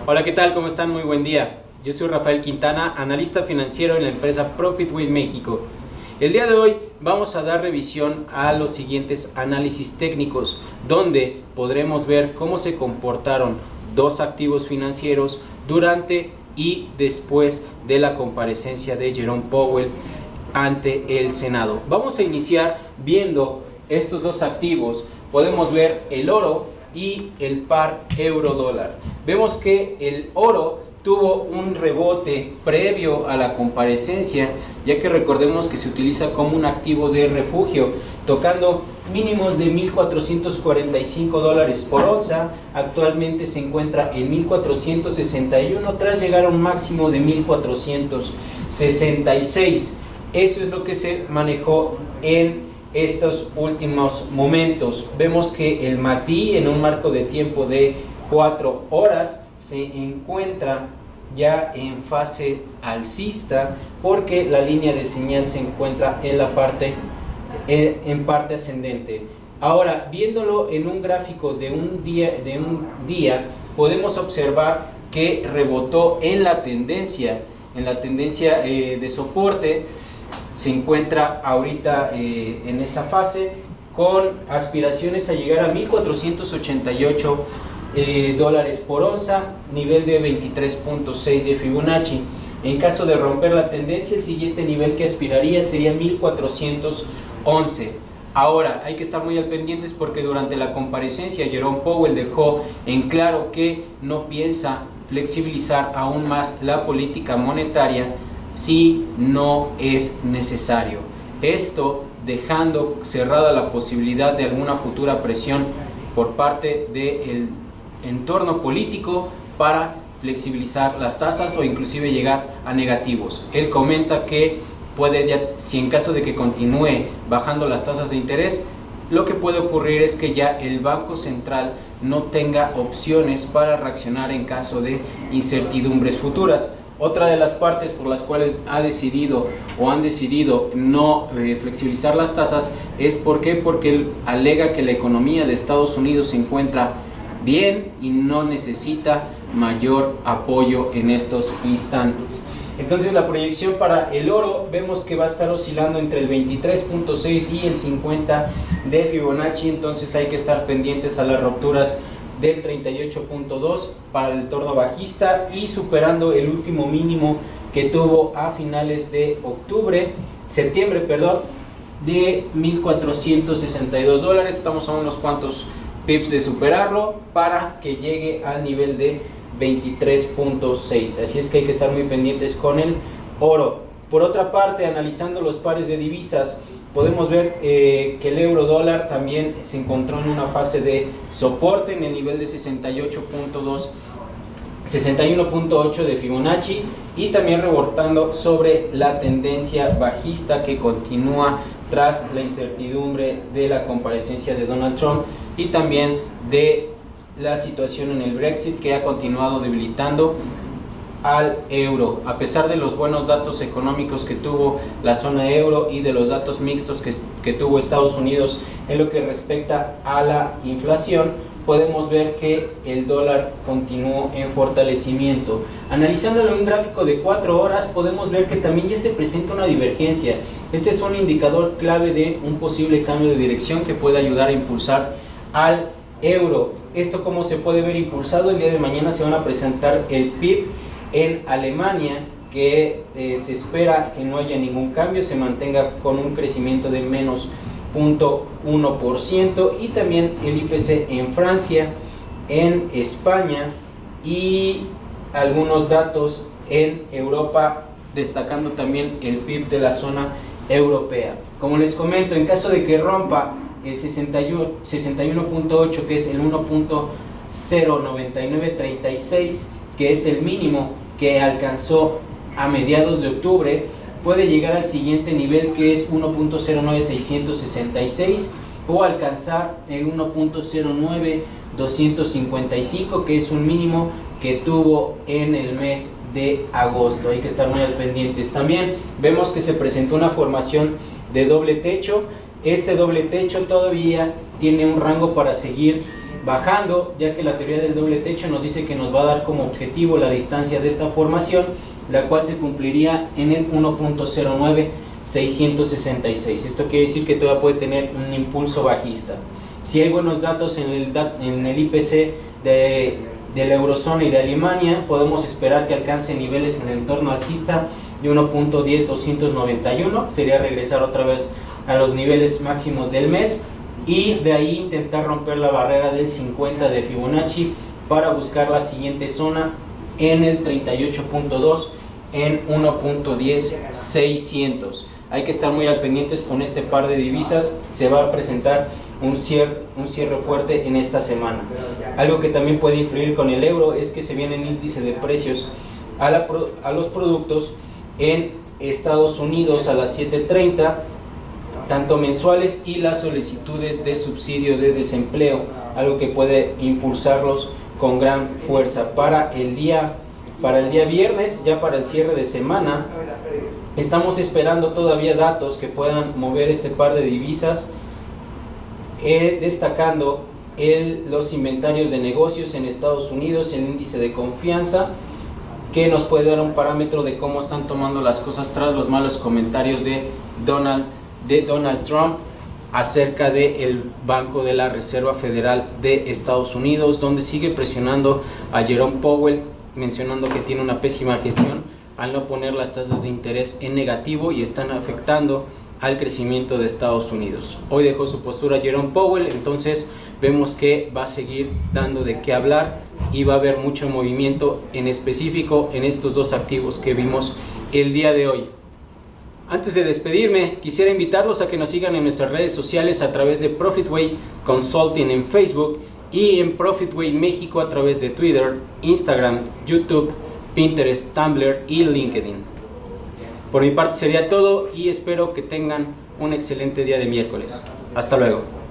Hola, ¿qué tal? ¿Cómo están? Muy buen día. Yo soy Rafael Quintana, analista financiero en la empresa Profitway México. El día de hoy vamos a dar revisión a los siguientes análisis técnicos, donde podremos ver cómo se comportaron dos activos financieros durante y después de la comparecencia de Jerome Powell ante el Senado. Vamos a iniciar viendo estos dos activos. Podemos ver el oro y el par euro-dólar. Vemos que el oro tuvo un rebote previo a la comparecencia, ya que recordemos que se utiliza como un activo de refugio, tocando mínimos de $1,445 por onza. Actualmente se encuentra en 1,461 tras llegar a un máximo de 1,466. Eso es lo que se manejó en estos últimos momentos. Vemos que el MACD en un marco de tiempo de 4 horas se encuentra ya en fase alcista, porque la línea de señal se encuentra en la parte ascendente. Ahora, viéndolo en un gráfico de un día, podemos observar que rebotó en la tendencia de soporte. Se encuentra ahorita en esa fase con aspiraciones a llegar a 1,488 dólares por onza, nivel de 23.6 de Fibonacci. En caso de romper la tendencia, el siguiente nivel que aspiraría sería 1,411. Ahora, hay que estar muy al pendientes porque durante la comparecencia Jerome Powell dejó en claro que no piensa flexibilizar aún más la política monetaria si no es necesario. Esto dejando cerrada la posibilidad de alguna futura presión por parte del entorno político para flexibilizar las tasas o inclusive llegar a negativos. Él comenta que si en caso de que continúe bajando las tasas de interés, lo que puede ocurrir es que ya el Banco Central no tenga opciones para reaccionar en caso de incertidumbres futuras. Otra de las partes por las cuales han decidido no flexibilizar las tasas es porque él alega que la economía de Estados Unidos se encuentra bien y no necesita mayor apoyo en estos instantes. Entonces, la proyección para el oro vemos que va a estar oscilando entre el 23.6 y el 50 de Fibonacci. Entonces hay que estar pendientes a las rupturas del 38.2 para el entorno bajista y superando el último mínimo que tuvo a finales de septiembre, de 1,462 dólares. Estamos a unos cuantos pips de superarlo para que llegue al nivel de 23.6. Así es que hay que estar muy pendientes con el oro. Por otra parte, analizando los pares de divisas, podemos ver que el euro dólar también se encontró en una fase de soporte en el nivel de 61.8 de Fibonacci y también rebotando sobre la tendencia bajista que continúa tras la incertidumbre de la comparecencia de Donald Trump y también de la situación en el Brexit, que ha continuado debilitando al euro. A pesar de los buenos datos económicos que tuvo la zona euro y de los datos mixtos que tuvo Estados Unidos en lo que respecta a la inflación, podemos ver que el dólar continuó en fortalecimiento. Analizándolo en un gráfico de 4 horas, podemos ver que también ya se presenta una divergencia. Este es un indicador clave de un posible cambio de dirección que puede ayudar a impulsar al euro. Esto, como se puede ver impulsado, el día de mañana se van a presentar el PIB en Alemania, que se espera que no haya ningún cambio, se mantenga con un crecimiento de menos 0.1%, y también el IPC en Francia, en España y algunos datos en Europa, destacando también el PIB de la zona europea. Como les comento, en caso de que rompa el 61.8, que es el 1.09936, que es el mínimo que alcanzó a mediados de octubre, puede llegar al siguiente nivel, que es 1.09666, o alcanzar el 1.09255, que es un mínimo que tuvo en el mes de agosto. Hay que estar muy al pendientes. También vemos que se presentó una formación de doble techo. Este doble techo todavía tiene un rango para seguir bajando, ya que la teoría del doble techo nos dice que nos va a dar como objetivo la distancia de esta formación, la cual se cumpliría en el 1.09666. Esto quiere decir que todavía puede tener un impulso bajista. Si hay buenos datos en el IPC de la eurozona y de Alemania, podemos esperar que alcance niveles en el entorno alcista de 1.10291, sería regresar otra vez a los niveles máximos del mes, y de ahí intentar romper la barrera del 50 de Fibonacci para buscar la siguiente zona en el 38.2 en 1.10600. Hay que estar muy al pendientes con este par de divisas. Se va a presentar un cierre fuerte en esta semana. Algo que también puede influir con el euro es que se viene el índice de precios a los productos en Estados Unidos a las 7:30, tanto mensuales, y las solicitudes de subsidio de desempleo, algo que puede impulsarlos con gran fuerza. Para el día viernes, ya para el cierre de semana, estamos esperando todavía datos que puedan mover este par de divisas, destacando los inventarios de negocios en Estados Unidos, el índice de confianza, que nos puede dar un parámetro de cómo están tomando las cosas tras los malos comentarios de Donald Trump acerca del Banco de la Reserva Federal de Estados Unidos, donde sigue presionando a Jerome Powell, mencionando que tiene una pésima gestión al no poner las tasas de interés en negativo y están afectando al crecimiento de Estados Unidos. Hoy dejó su postura Jerome Powell, entonces vemos que va a seguir dando de qué hablar y va a haber mucho movimiento, en específico en estos dos activos que vimos el día de hoy. Antes de despedirme, quisiera invitarlos a que nos sigan en nuestras redes sociales a través de Profitway Consulting en Facebook y en Profitway México a través de Twitter, Instagram, YouTube, Pinterest, Tumblr y LinkedIn. Por mi parte sería todo y espero que tengan un excelente día de miércoles. Hasta luego.